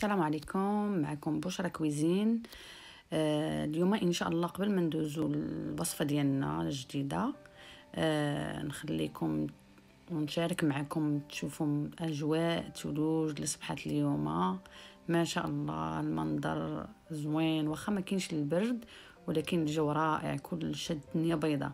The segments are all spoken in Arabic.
السلام عليكم، معكم بشرى كويزين. اليوم ان شاء الله قبل ما ندوزو الوصفه ديالنا الجديده نخليكم ونشارك معكم تشوفوا اجواء الثلوج اللي صبحت اليوم. ما شاء الله المنظر زوين، واخا ما كاينش البرد ولكن الجو رائع، كل شد الدنيا بيضاء.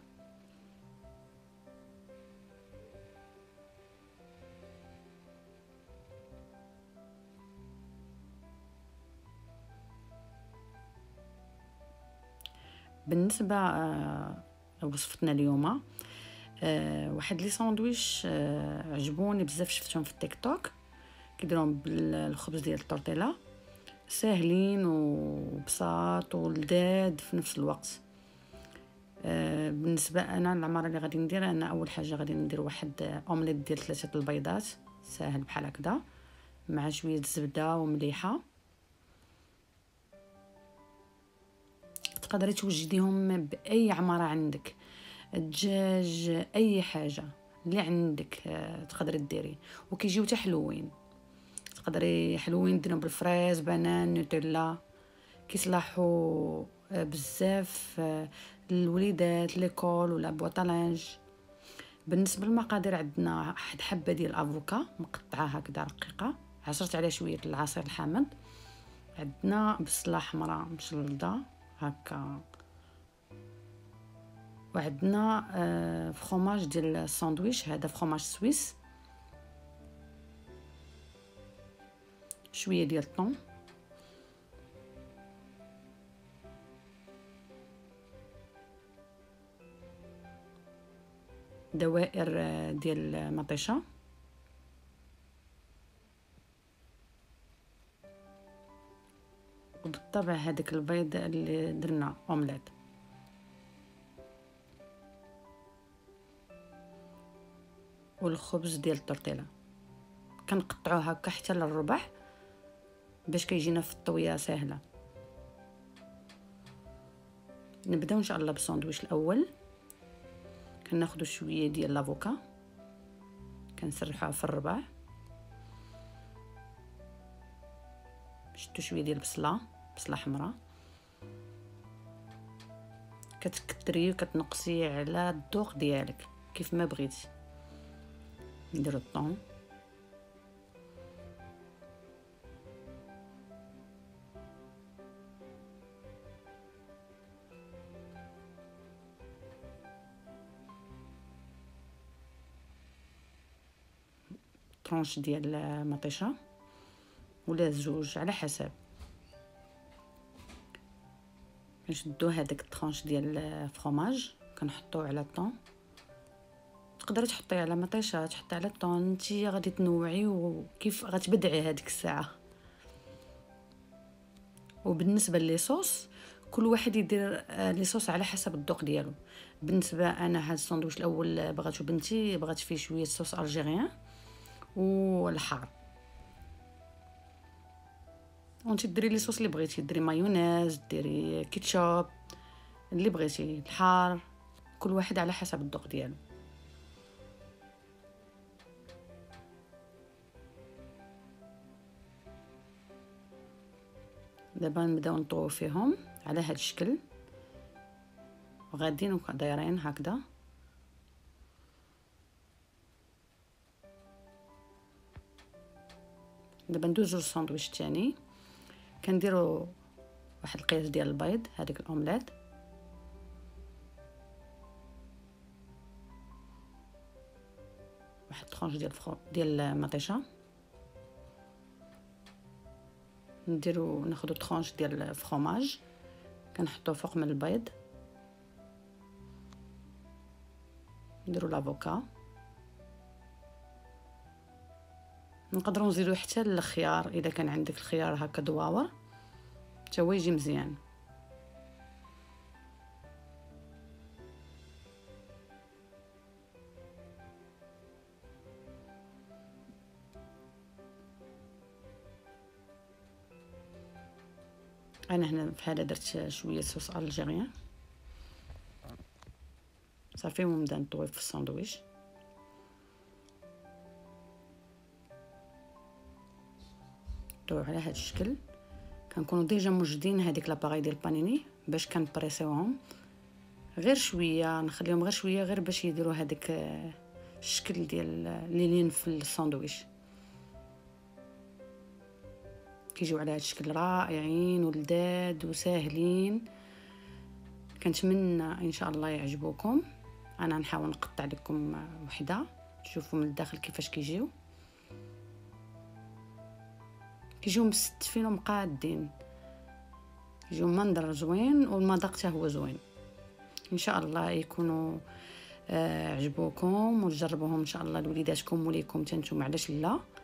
بالنسبه وصفتنا اليوم واحد لي ساندويش عجبوني بزاف، شفتهم في التيك توك كيديروهم بالخبز ديال التورتيلا، ساهلين وبساط ولذاذ في نفس الوقت. بالنسبه انا العماره اللي غادي ندير، انا اول حاجه غادي ندير واحد اومليت ديال 3 البيضات ساهل بحال هكذا مع شويه زبده ومليحه. تقدري توجديهم باي عماره عندك، الدجاج اي حاجه اللي عندك تقدري ديري، وكيجيو حتى حلوين. تقدري حلوين ديرهم بالفريز، بنان، نوتيلا، كيصلحوا بزاف الوليدات ليكول ولا بوطالانج. بالنسبه للمقادير، عندنا واحد حبه ديال الافوكا مقطعه هكذا رقيقه، عصرت عليها شويه العصير الحامض. عندنا بصله حمراء مشلضه هكا، وعندنا فخوماج ديال الساندويش، هذا فخوماج سويس، شويه ديال الطون، دوائر ديال مطيشه، وبالطبع هذاك البيض اللي درنا اومليت. والخبز ديال التورتيلا كنقطعوه هكا حتى للربع باش كيجينا في الطويه سهله. نبداو ان شاء الله بالساندويش الاول. كناخذوا شويه ديال لافوكا كنسرحوها في الربع، شدوا شويه ديال بصله حمراء، كتكتري وكتنقصي على الذوق ديالك كيف ما بغيتي. نديرو الطون، طرونش ديال مطيشه ولا زوج على حسب. كنشدو هذاك الطرونش ديال الفرomاج كنحطوه على الطون. تقدري تحطيه على مطيشه، تحطي على الطون، نتيا غادي تنوعي وكيف غتبدعي هذيك الساعه. وبالنسبه لي صوص، كل واحد يدير لي صوص على حسب الذوق ديالو. بالنسبه انا هذا الساندويش الاول بغاتو بنتي، بغات فيه شويه صوص الجيريان والحار، وانت ديري لي صوص اللي بغيتي، ديري مايونيز، ديري كيتشوب، اللي بغيتي الحار، كل واحد على حسب الذوق ديالو. دابا نبداو نطويو فيهم على هذا الشكل، وغاديين دايرين هكذا. دابا ندوزو للساندويش الثاني. كنديروا واحد القياس ديال البيض، هذيك الاومليت، واحد طرونش ديال المطيشه، ناخذ طرونش ديال الفرomاج كنحطوه فوق من البيض، نديرو لافوكا، نقدروا نزيدو حتى الخيار اذا كان عندك الخيار هكا دواور حتى هو يجي مزيان. انا هنا في هذا درت شويه صوص الجيريان صافي، ونبدا نطوي في الساندويش. نحطوه على هذا الشكل. كنكونوا ديجا موجدين هذيك لاباغي ديال البانيني باش كنبريسيوهم غير شويه، نخليهم غير شويه غير باش يديروا هذاك الشكل ديال لين في الساندويتش. كيجيو على هذا الشكل رائعين ولذاذ وساهلين. كنتمنى ان شاء الله يعجبوكم. انا نحاول نقطع لكم وحده تشوفوا من الداخل كيفاش كيجيو مستفين ومقادين، يجيو منظر زوين والمذاق حتى هو زوين. ان شاء الله يكونوا عجبوكم وتجربوهم ان شاء الله لوليداتكم وليكم تنتوما، علاش لا.